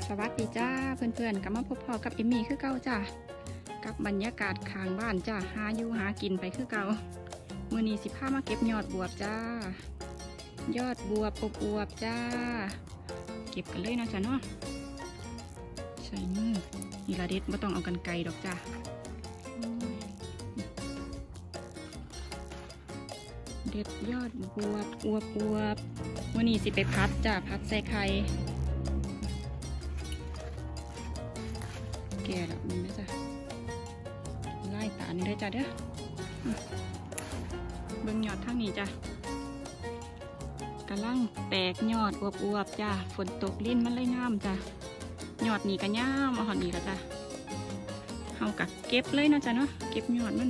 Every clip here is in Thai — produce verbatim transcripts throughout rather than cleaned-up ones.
สวัสดีจ้าเพื่อนๆกลับมาพบพอกับเอมมี่คือเก่าจ้ากับบรรยากาศข้างบ้านจ้าหาอยู่หากินไปคือเก่ามื้อนี้สิพามาเก็บยอดบวบจ้ายอดบวบอบอวบจ้าเก็บกันเลยนะจ้าเนาะใส่มือนี่ละเด็ดไม่ต้องเอากันไกลดอกจ้าเด็ดยอดบวบอวบอวบมื้อนี้สิไปพัดจ้าพัดใส่ไข่แก่แล้วนี่นะจ๊ะไล่ตานี่เลยจ้ะเด้อเบิ่งยอดทางนี้จ้ะกำลังแตกยอดอวบๆจ้ะฝนตกลิ้นมันเลยงามจ้ะยอดนี่ก็งามเอาหอดนี่ละจ้ะเฮากัดเก็บเลยนะจ๊ะเนาะเก็บยอดมัน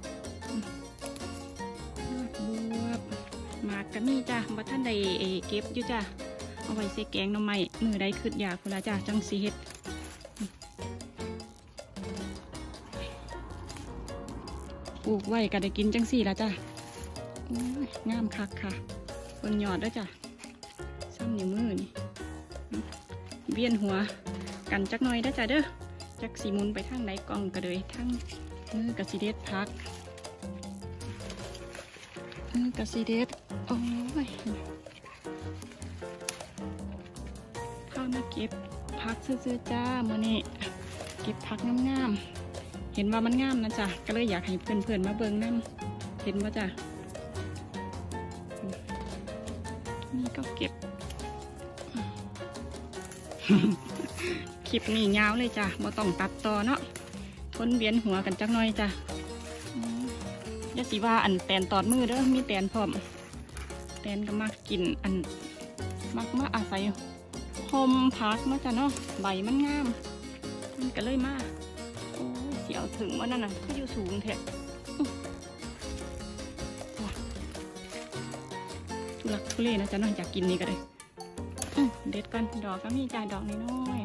ยอดบวบหมากก็มีจ้ะบ่ท่านใดเก็บอยู่จ้ะเอาไว้ใส่แกงหน่อไม้มือใดขึ้นอยากพุ่นละจ้ะจังสิเฮ็ดปลูกไว้ก็ได้กินจังสี่ละจ้ะงามคักค่ะเบิ่งยอดด้วยจ้ะซ้ำนิ้วมือนี่เวียนหัวกันจักหน่อยได้จ้ะเด้อจักสีมุนไปทางไหนกล่องก็เลยทั้งมือกระสีเด็ดพักมือกระสีเด็ดโอ้ยเข้ามาเก็บพักซื้อๆจ้ามื้อนี้เก็บพักงามๆเห็นว่ามันงามนะจ๊ะก็เลยอยากให้เพื่อนๆมาเบิ่งน้ำเห็นว่าจ้ะนี่ก็เก็บ คลิปนี้ยาวเลยจ้ะบ่ต้องตัดต่อเนาะทนเวียนหัวกันจักหน่อยจ้ะยาสีว่าอันแตนตอดมือเด้อมีแตนพร้อมแตนก็มักกินอันมักมาอาศัยหอมพักเนาะจ้ะเนาะใบมันงามมันก็เลยมาเสียวถึงว่านั่นน่ะก็อยู่สูงแท้ทุลักทุเลนะจ๊ะน้องอยากกินนี่ก็ได้เด็ดกันดอกก็มีจ่ายดอกน้อย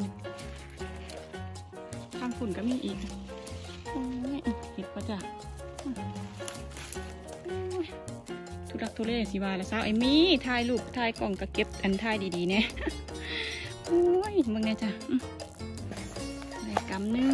ๆทางฝุ่นก็มีอีกเห็ดปะจ้ะทุลักทุเลสิว่าแล้วสาวไอ้มีถ่ายรูปถ่ายกล่องก็เก็บอันถ่ายดีๆเนี่ยโอ้ยมึงไงจ้ะได้กำนึง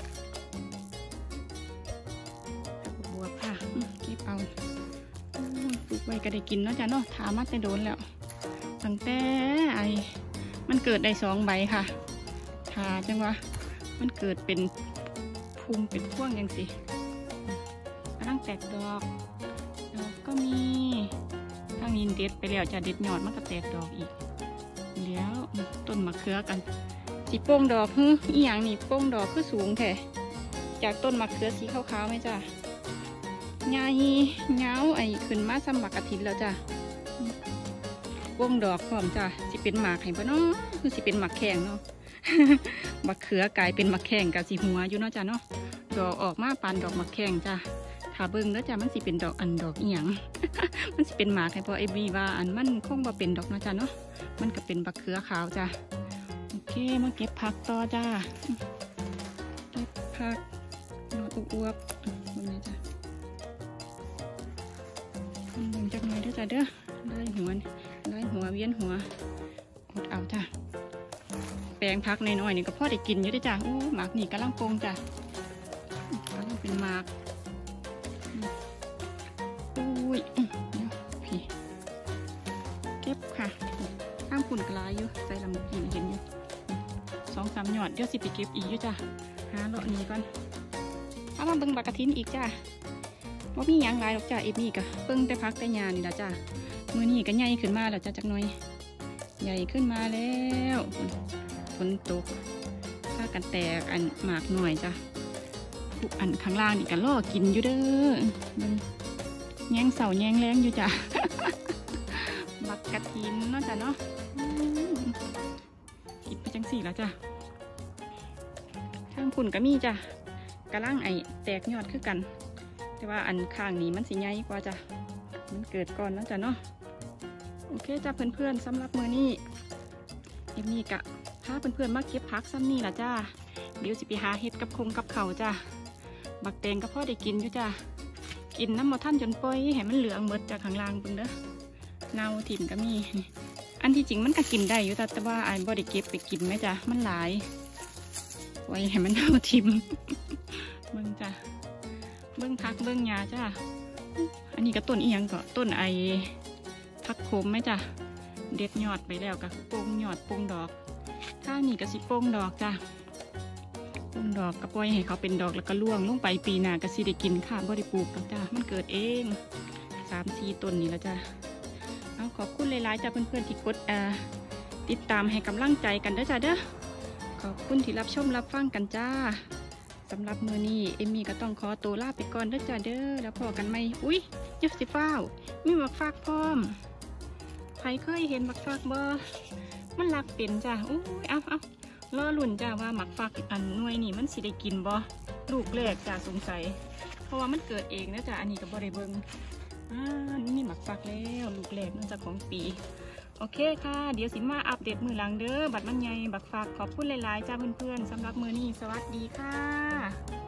เอาปลูกไว้ก็ได้กินเนาะจ้ะเนาะถามาแต่โดนแล้วตั้งแต่ไอ้มันเกิดได้สองใบค่ะถาจังวะมันเกิดเป็นภูมิเป็นพ่วงยังสิกำลังแตกดอกดอกก็มีทางนี้เด็ดไปแล้วจะเด็ดยอดมันก็แตกดอกอีกเดี๋ยวต้นมะเขือกันสีโป่งดอกฮึอีหยังนี่โป่งดอกคือสูงแท้จากต้นมะเขือสีขาวๆไหมจ้ะใหญ่เงาไอ้ขึ้นมาซ้ำบักอาทิตย์แล้วจ้ะวงดอกพร้อมจ้ะสิเป็นหมากให้ปะเนาะคือสิเป็นหมากแข็งเนาะบักเขือกลายเป็นหมากแข็งกับสีหัวอยู่เนาะจ้ะเนาะดอกออกมาปานดอกหมากแข็งจ้ะถ้าเบิ้งแล้วจ้ะมันสิเป็นดอกอันดอกอีหยังมันสิเป็นหมากให้พอไอ้บีว่าอันมันคงบ่เป็นดอกเนาะจ้ะเนาะมันก็เป็นบักเขือขาวจ้ะโอเคมาเก็บผักต่อจ้ะเก็บผักนออวบๆตรงนี้จ้ะดึงจากหน่อยด้วยจ้ะเด้อได้หัวได้หัวเวียนหัวอดเอาจ้ะแปลงพักน้อยๆนี่ก็พ่อได้กินอยู่ด้วยจ้ะโอ้หมากนี่กำลังโป่งจ้ะกำลังเป็นหมากอุ้ยพี่เก็บค่ะข้ามฝุ่นกลายอยู่ใส่ลำกินเห็นอยู่สองสามหยอดเดี๋ยวสิไปเก็บอีกอยู่จ้ะหาเลาะนี้ก่อนเอามาเบิ่งบักกะทินอีกจ้ะว่ามีอย่างไรหรอกจ้าเอฟนี่กะเพิ่งแต่พักแต่ยานี่ละจ้ามือนี่ก็ใหญ่ขึ้นมาแล้วจ้าจักหน่อยใหญ่ขึ้นมาแล้วฝนตกถ้ากันแตกอันหมากหน่อยจ้าอันข้างล่างนี่กันล่อกินอยู่เด้อแยงเสาแยงแรงอยู่จ้าบักกะทินเนาะจ้าเนาะกินไปจังสี่แล้วจ้าข้างคุณก็มีจ้ากระล่างไอแตกยอดคือกันแต่ว่าอันข้างนี้มันสีใหญ่กว่าจ้ะมันเกิดก่อนแล้วจ้ะเนาะโอเคจ้ะเพื่อนๆสำหรับมือนี้เอมมี่กะพาเพื่อนๆมาเก็บผักซ้ำนี่ละจ้าเดี๋ยวสิไปหาเห็ดกับคงกับเข่าจ้ะบักแตงก็พ่อได้กินอยู่จ้ะกินน้ำมาท่านจนป่อยให้มันเหลืองหมดจากข้างล่างเพิ่งเด้อเน่าถิ่มก็มีอันอันที่จริงมันก็กินได้อยู่แต่แต่ว่าไอ้บอดี้เก็บไปกินไหมจ้ะมันหลายไว้ให้มันเอาทิมเบิ้งจ้ะเบิ้งพักเบิ้งยาจ้ะอันนี้ก็ต้นอีหยังก็ต้นไอ้พักโคมไหมจ้ะเด็ดยอดไปแล้วก็โป่งยอดโป่งดอกถ้านี่ก็สิโป่งดอกจ้ะโป่งดอกก็ปล่อยให้เขาเป็นดอกแล้วก็ร่วงลงไปปีหน้าก็สิได้กินค่ะบอดี้ปลูกจ้ะมันเกิดเองสามสี่ต้นนี่แล้วจ้ะเอาขอบคุณหลายๆจ้ะเพื่อนๆที่กดอ่าติดตามให้กำลังใจกันเด้อจ้ะเด้อขอบคุณที่รับชมรับฟังกันจ้าสำหรับมือนี้เอมมี่ก็ต้องขอตัวลาไปก่อนเด้อจ้ะเด้อแล้วพอกันไหมอุ้ยยักษ์สิฟ้าวมีบักฟากพร้อมใครเคยเห็นบักฟากบ่มันรักเป็นจ้ะอุ้ยเอาเอารอลุ่นจ้าว่าหมักฟากอันหน่วยนี่มันสิได้กินบ่ลูกแรกจ้ะสงสัยเพราะว่ามันเกิดเองนะจ้ะอันนี้ก็บ่ได้เบิ่งอ่านี่หมักฟากแล้วลูกแรกนั่นจะของปีโอเคค่ะเดี๋ยวสิมาอัปเดตมือหลังเด้อบัดมันใหญ่บักฟากขอบคุณหลายๆจ้าเพื่อนๆสำหรับมือนี้สวัสดีค่ะ